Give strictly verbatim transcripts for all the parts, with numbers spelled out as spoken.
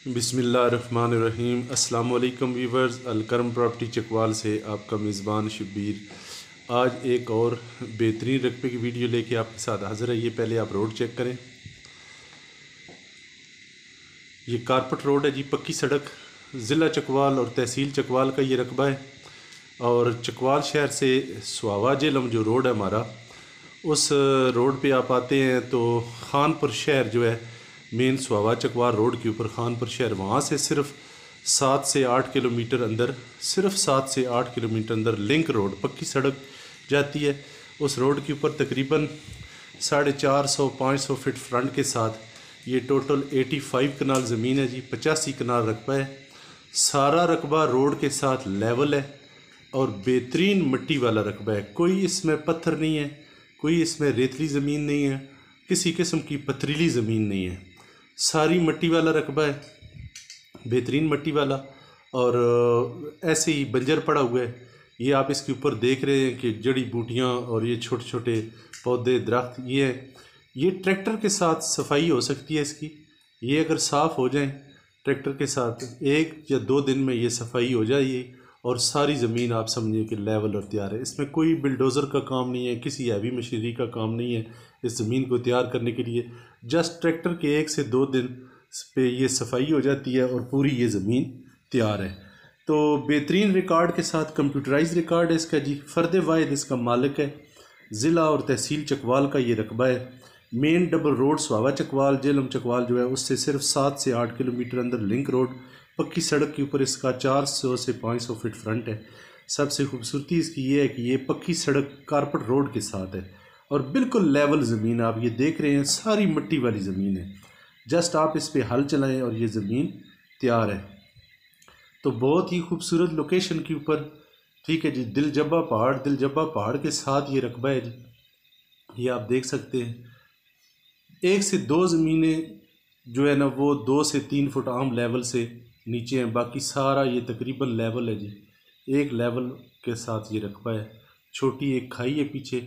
बिस्मिल्लाहिर्रहमानिर्रहीम। अस्सलाम वालेकुम व्यूवर्स, अलकरम प्रॉपर्टी चकवाल से आपका मेज़बान शब्बीर आज एक और बेहतरीन रकबे की वीडियो लेके आपके साथ हाज़िर है। ये पहले आप रोड चेक करें। ये कारपेट रोड है जी, पक्की सड़क, ज़िला चकवाल और तहसील चकवाल का ये रकबा है। और चकवाल शहर से सुहावा जेलम जो रोड है हमारा, उस रोड पे आप आते हैं तो खानपुर शहर जो है मेन सुहावा चकवाल रोड के ऊपर खानपुर शहर, वहाँ से सिर्फ सात से आठ किलोमीटर अंदर सिर्फ सात से आठ किलोमीटर अंदर लिंक रोड पक्की सड़क जाती है। उस रोड के ऊपर तकरीबन साढ़े चार सौ पाँच सौ फिट फ्रंट के साथ ये टोटल पचासी कनाल ज़मीन है जी, पचासी कनाल रकबा है। सारा रकबा रोड के साथ लेवल है और बेहतरीन मिट्टी वाला रकबा है। कोई इसमें पत्थर नहीं है, कोई इसमें रेतली ज़मीन नहीं है, किसी किस्म की पथरीली ज़मीन नहीं है, सारी मिट्टी वाला रकबा है, बेहतरीन मिट्टी वाला। और ऐसे ही बंजर पड़ा हुआ है। ये आप इसके ऊपर देख रहे हैं कि जड़ी बूटियाँ और ये छोटे छोटे पौधे दरख्त ये है। ये ट्रैक्टर के साथ सफाई हो सकती है इसकी। ये अगर साफ़ हो जाए ट्रैक्टर के साथ एक या दो दिन में ये सफाई हो जाएगी और सारी ज़मीन आप समझिए कि लेवल और तैयार है। इसमें कोई बिल्डोज़र का काम नहीं है, किसी हैवी मशीनरी का काम नहीं है इस ज़मीन को तैयार करने के लिए। जस्ट ट्रैक्टर के एक से दो दिन पे ये सफाई हो जाती है और पूरी ये ज़मीन तैयार है। तो बेहतरीन रिकॉर्ड के साथ कंप्यूटराइज रिकॉर्ड है इसका जी। फ़र्द वाहिद इसका मालिक है। ज़िला और तहसील चकवाल का ये रकबा है। Main double road Sohawa Chakwal Jhelum Chakwal जो है उससे सिर्फ सात से आठ किलोमीटर अंदर लिंक रोड पक्की सड़क के ऊपर इसका चार सौ से पाँच सौ फिट फ्रंट है। सबसे खूबसूरती इसकी ये है कि ये पक्की सड़क कारपेट रोड के साथ है और बिल्कुल लेवल ज़मीन आप ये देख रहे हैं, सारी मिट्टी वाली ज़मीन है। जस्ट आप इस पे हल चलाएं और ये ज़मीन तैयार है। तो बहुत ही खूबसूरत लोकेशन के ऊपर, ठीक है जी। दिलजब्बा पहाड़, दिलजब्बा पहाड़ के साथ ये रकबा है जी। ये आप देख सकते हैं। एक से दो ज़मीनें जो है ना वो दो से तीन फुट आम लेवल से नीचे हैं, बाकी सारा ये तकरीबन लेवल है जी। एक लेवल के साथ ये रकबा है। छोटी एक खाई है पीछे।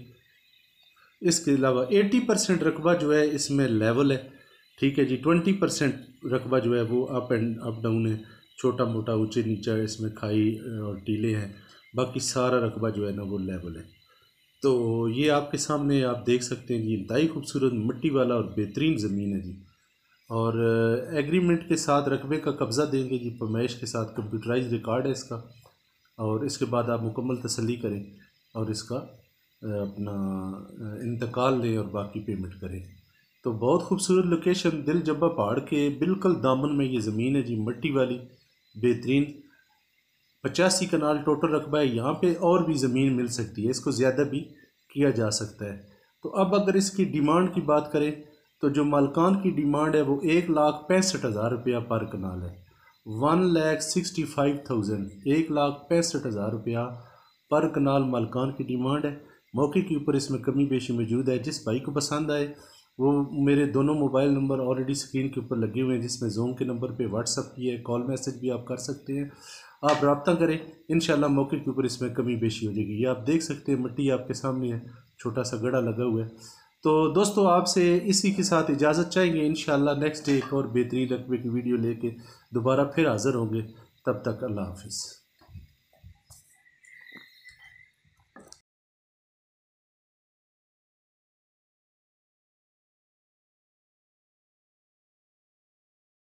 इसके अलावा अस्सी परसेंट रकबा जो है इसमें लेवल है, ठीक है जी। बीस परसेंट रकबा जो है वो अप एंड अप डाउन है, छोटा मोटा ऊंचे नीचा इसमें खाई और टीले हैं। बाकी सारा रकबा जो है ना वो लेवल है। तो ये आपके सामने आप देख सकते हैं जी, इंतहाई खूबसूरत मिट्टी वाला और बेहतरीन ज़मीन है जी। और एग्रीमेंट के साथ रकबे का कब्ज़ा देंगे जी, फरमाइश के साथ। कंप्यूटराइज रिकॉर्ड है इसका और इसके बाद आप मुकम्मल तसल्ली करें और इसका अपना इंतकाल लें और बाकी पेमेंट करें। तो बहुत खूबसूरत लोकेशन, दिलजब्बा पहाड़ के बिल्कुल दामन में ये ज़मीन है जी, मिट्टी वाली बेहतरीन। पचासी कनाल टोटल रकबा है। यहाँ पे और भी ज़मीन मिल सकती है, इसको ज़्यादा भी किया जा सकता है। तो अब अगर इसकी डिमांड की बात करें तो जो मालकान की डिमांड है वो एक लाख पैंसठ हज़ार रुपया पर कनाल है। One lakh sixty five thousand एक लाख पैंसठ हज़ार रुपया पर कनाल मालकान की डिमांड है। मौके के ऊपर इसमें कमी बेशी मौजूद है। जिस भाई को पसंद आए वो मेरे दोनों मोबाइल नंबर ऑलरेडी स्क्रीन के ऊपर लगे हुए हैं, जिसमें जोम के नंबर पे व्हाट्सअप की है, कॉल मैसेज भी आप कर सकते हैं। आप रब्ता करें, इंशाल्लाह मौके के ऊपर इसमें कमी बेशी हो जाएगी। ये आप देख सकते हैं, मिट्टी आपके सामने है, छोटा सा गड़ा लगा हुआ है। तो दोस्तों आपसे इसी के साथ इजाज़त चाहेंगे। इंशाल्लाह नेक्स्ट डे एक और बेहतरीन रकबे की वीडियो लेके दोबारा फिर हाज़िर होंगे। तब तक अल्लाह हाफिज़।